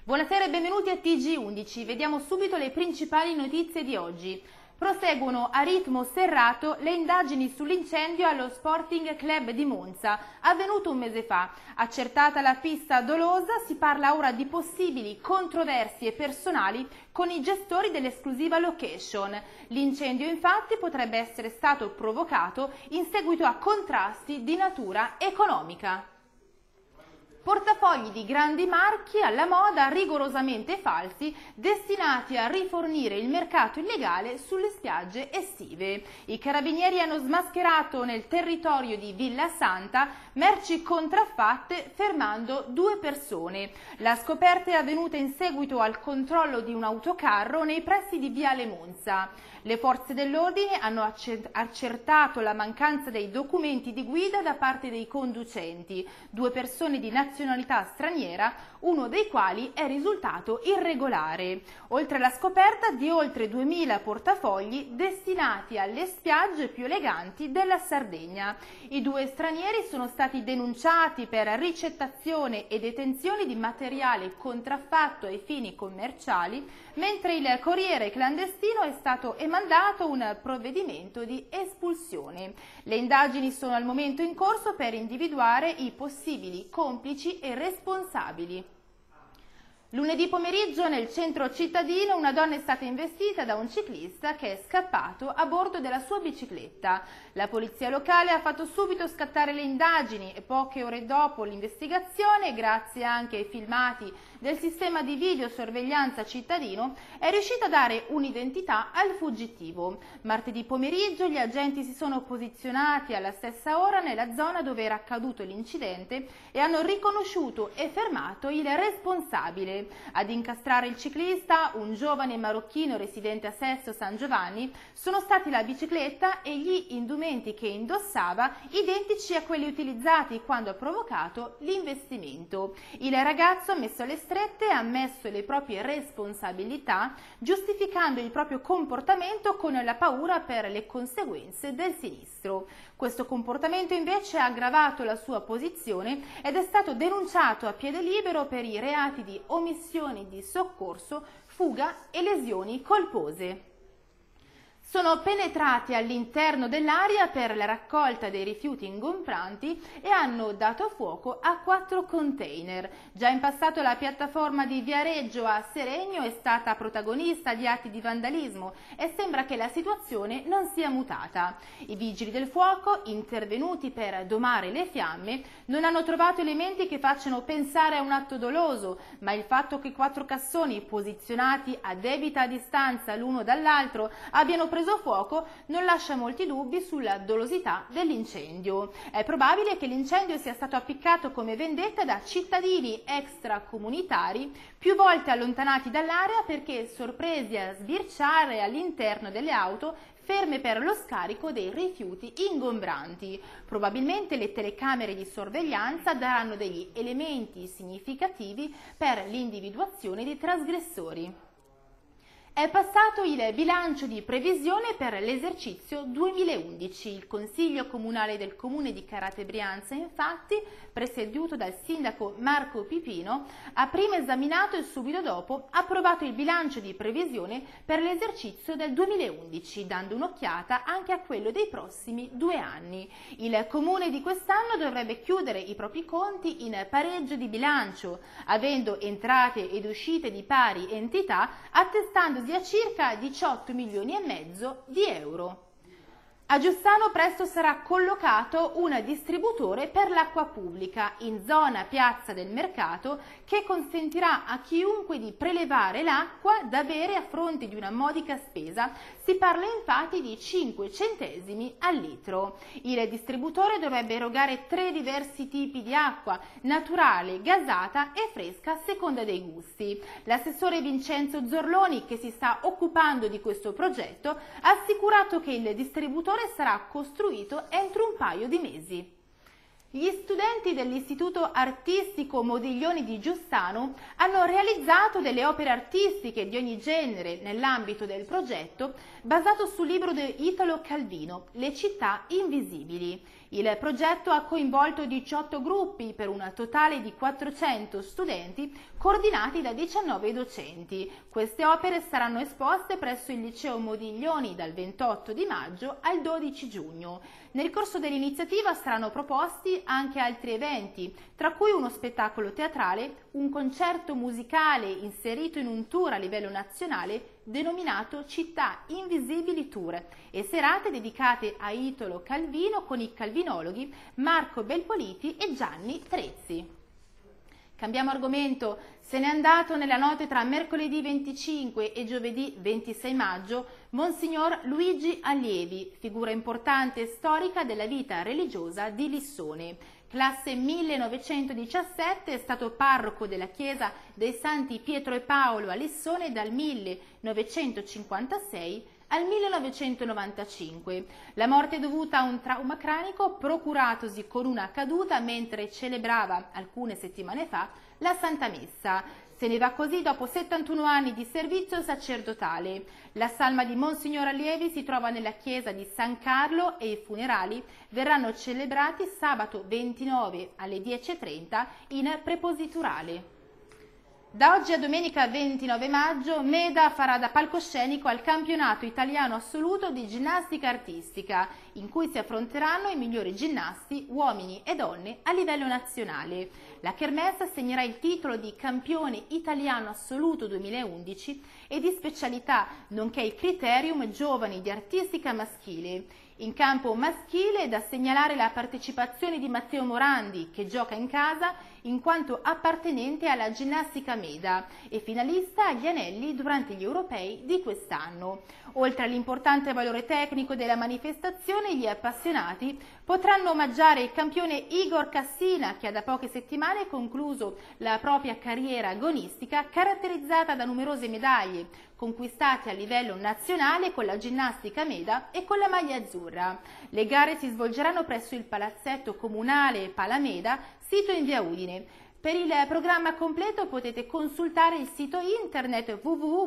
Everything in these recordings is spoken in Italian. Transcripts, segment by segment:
Buonasera e benvenuti a TG11. Vediamo subito le principali notizie di oggi. Proseguono a ritmo serrato le indagini sull'incendio allo Sporting Club di Monza, avvenuto un mese fa. Accertata la pista dolosa, si parla ora di possibili controversie personali con i gestori dell'esclusiva location. L'incendio infatti potrebbe essere stato provocato in seguito a contrasti di natura economica. Portafogli di grandi marchi alla moda rigorosamente falsi, destinati a rifornire il mercato illegale sulle spiagge estive. I carabinieri hanno smascherato nel territorio di Villa Santa merci contraffatte, fermando 2 persone. La scoperta è avvenuta in seguito al controllo di un autocarro nei pressi di Viale Monza. Le forze dell'ordine hanno accertato la mancanza dei documenti di guida da parte dei conducenti, 2 persone di nazionalità straniera, uno dei quali è risultato irregolare, oltre alla scoperta di oltre 2000 portafogli destinati alle spiagge più eleganti della Sardegna. I 2 stranieri sono stati denunciati per ricettazione e detenzione di materiale contraffatto ai fini commerciali, mentre il corriere clandestino è stato emandato un provvedimento di espulsione. Le indagini sono al momento in corso per individuare i possibili complici e responsabili. Lunedì pomeriggio nel centro cittadino una donna è stata investita da un ciclista che è scappato a bordo della sua bicicletta. La polizia locale ha fatto subito scattare le indagini e poche ore dopo l'investigazione, grazie anche ai filmati del sistema di videosorveglianza cittadino, è riuscita a dare un'identità al fuggitivo. Martedì pomeriggio gli agenti si sono posizionati alla stessa ora nella zona dove era accaduto l'incidente e hanno riconosciuto e fermato il responsabile. Ad incastrare il ciclista, un giovane marocchino residente a Sesto San Giovanni, sono stati la bicicletta e gli indumenti che indossava, identici a quelli utilizzati quando ha provocato l'investimento. Il ragazzo, messo alle strette, ha ammesso le proprie responsabilità, giustificando il proprio comportamento con la paura per le conseguenze del sinistro. Questo comportamento invece ha aggravato la sua posizione ed è stato denunciato a piede libero per i reati di omissioni di soccorso, fuga e lesioni colpose. Sono penetrati all'interno dell'area per la raccolta dei rifiuti ingombranti e hanno dato fuoco a 4 container. Già in passato la piattaforma di Viareggio a Seregno è stata protagonista di atti di vandalismo e sembra che la situazione non sia mutata. I vigili del fuoco, intervenuti per domare le fiamme, non hanno trovato elementi che facciano pensare a un atto doloso, ma il fatto che 4 cassoni posizionati a debita distanza l'uno dall'altro abbiano preso fuoco non lascia molti dubbi sulla dolosità dell'incendio. È probabile che l'incendio sia stato appiccato come vendetta da cittadini extracomunitari più volte allontanati dall'area perché sorpresi a sbirciare all'interno delle auto ferme per lo scarico dei rifiuti ingombranti. Probabilmente le telecamere di sorveglianza daranno degli elementi significativi per l'individuazione dei trasgressori. È passato il bilancio di previsione per l'esercizio 2011. Il Consiglio Comunale del Comune di Carate Brianza, infatti, presieduto dal sindaco Marco Pipino, ha prima esaminato e subito dopo approvato il bilancio di previsione per l'esercizio del 2011, dando un'occhiata anche a quello dei prossimi 2 anni. Il Comune di quest'anno dovrebbe chiudere i propri conti in pareggio di bilancio, avendo entrate ed uscite di pari entità, attestandosi a circa 18 milioni e mezzo di euro. A Giussano presto sarà collocato un distributore per l'acqua pubblica in zona Piazza del Mercato che consentirà a chiunque di prelevare l'acqua da bere a fronte di una modica spesa. Si parla infatti di 5 centesimi al litro. Il distributore dovrebbe erogare 3 diversi tipi di acqua, naturale, gasata e fresca a seconda dei gusti. L'assessore Vincenzo Zorloni, che si sta occupando di questo progetto, ha assicurato che il distributore sarà costruito entro un paio di mesi. Gli studenti dell'Istituto Artistico Modiglioni di Giussano hanno realizzato delle opere artistiche di ogni genere nell'ambito del progetto basato sul libro di Italo Calvino, Le città invisibili. Il progetto ha coinvolto 18 gruppi per un totale di 400 studenti coordinati da 19 docenti. Queste opere saranno esposte presso il Liceo Modiglioni dal 28 di maggio al 12 giugno. Nel corso dell'iniziativa saranno proposti anche altri eventi, tra cui uno spettacolo teatrale, un concerto musicale inserito in un tour a livello nazionale denominato Città Invisibili Tour e serate dedicate a Italo Calvino con i calvinologhi Marco Belpoliti e Gianni Trezzi. Cambiamo argomento. Se n'è andato nella notte tra mercoledì 25 e giovedì 26 maggio Monsignor Luigi Allievi, figura importante e storica della vita religiosa di Lissone. Classe 1917, è stato parroco della chiesa dei Santi Pietro e Paolo a Lissone dal 1956 al 1995. La morte è dovuta a un trauma cranico procuratosi con una caduta mentre celebrava alcune settimane fa la Santa Messa. Se ne va così dopo 71 anni di servizio sacerdotale. La salma di Monsignor Allievi si trova nella chiesa di San Carlo e i funerali verranno celebrati sabato 29 alle 10:30 in prepositurale. Da oggi a domenica 29 maggio Meda farà da palcoscenico al campionato italiano assoluto di ginnastica artistica, in cui si affronteranno i migliori ginnasti, uomini e donne, a livello nazionale. La Kermesse assegnerà il titolo di campione italiano assoluto 2011 e di specialità, nonché il criterium giovani di artistica maschile. In campo maschile è da segnalare la partecipazione di Matteo Morandi, che gioca in casa in quanto appartenente alla ginnastica Meda e finalista agli anelli durante gli europei di quest'anno. Oltre all'importante valore tecnico della manifestazione, gli appassionati potranno omaggiare il campione Igor Cassina, che ha da poche settimane concluso la propria carriera agonistica caratterizzata da numerose medaglie conquistate a livello nazionale con la ginnastica Meda e con la maglia azzurra. Le gare si svolgeranno presso il palazzetto comunale Palameda, sito in via Udine. Per il programma completo potete consultare il sito internet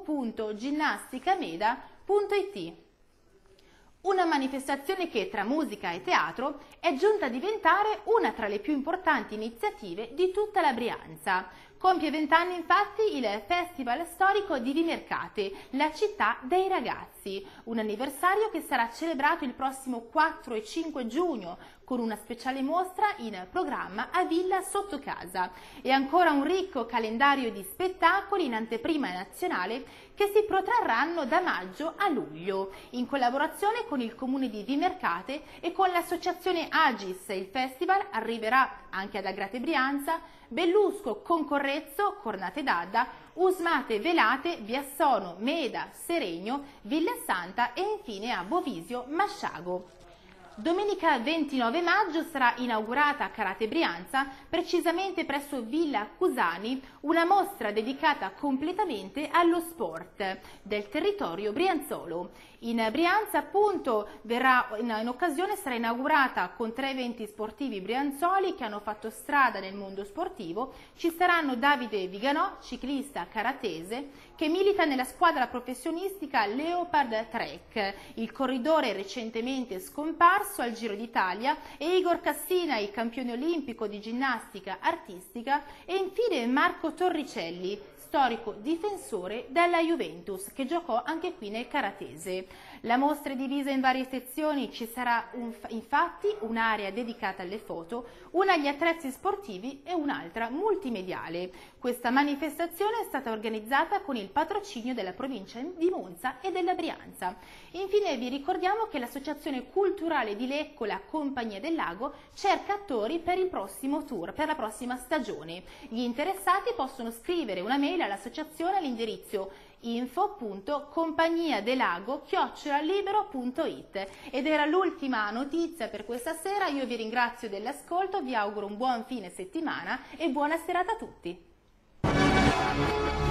www.ginnasticameda.it. Una manifestazione che, tra musica e teatro, è giunta a diventare una tra le più importanti iniziative di tutta la Brianza. Compie 20 anni infatti il Festival Storico di Vimercate, la città dei ragazzi, un anniversario che sarà celebrato il prossimo 4 e 5 giugno con una speciale mostra in programma a Villa Sottocasa e ancora un ricco calendario di spettacoli in anteprima nazionale che si protrarranno da maggio a luglio, in collaborazione con il comune di Vimercate e con l'associazione Agis. Il festival arriverà anche ad Agrate Brianza, Bellusco, Concorrezzo, Cornate d'Adda, Usmate, Velate, Biassono, Meda, Seregno, Villa Santa e infine a Bovisio, Masciago. Domenica 29 maggio sarà inaugurata a Carate Brianza, precisamente presso Villa Cusani, una mostra dedicata completamente allo sport del territorio brianzolo. In Brianza, appunto, in occasione sarà inaugurata con 3 eventi sportivi brianzoli che hanno fatto strada nel mondo sportivo. Ci saranno Davide Viganò, ciclista caratese, che milita nella squadra professionistica Leopard Trek, il corridore recentemente scomparso al Giro d'Italia, e Igor Cassina, il campione olimpico di ginnastica artistica, e infine Marco Torricelli, storico difensore della Juventus, che giocò anche qui nel caratese. La mostra è divisa in varie sezioni, ci sarà infatti un'area dedicata alle foto, una agli attrezzi sportivi e un'altra multimediale. Questa manifestazione è stata organizzata con il patrocinio della provincia di Monza e della Brianza. Infine vi ricordiamo che l'Associazione Culturale di Lecco, la Compagnia del Lago, cerca attori per il prossimo tour, per la prossima stagione. Gli interessati possono scrivere una mail all'associazione all'indirizzo info.compagniadelago@libero.it. Ed era l'ultima notizia per questa sera. Io vi ringrazio dell'ascolto, vi auguro un buon fine settimana e buona serata a tutti.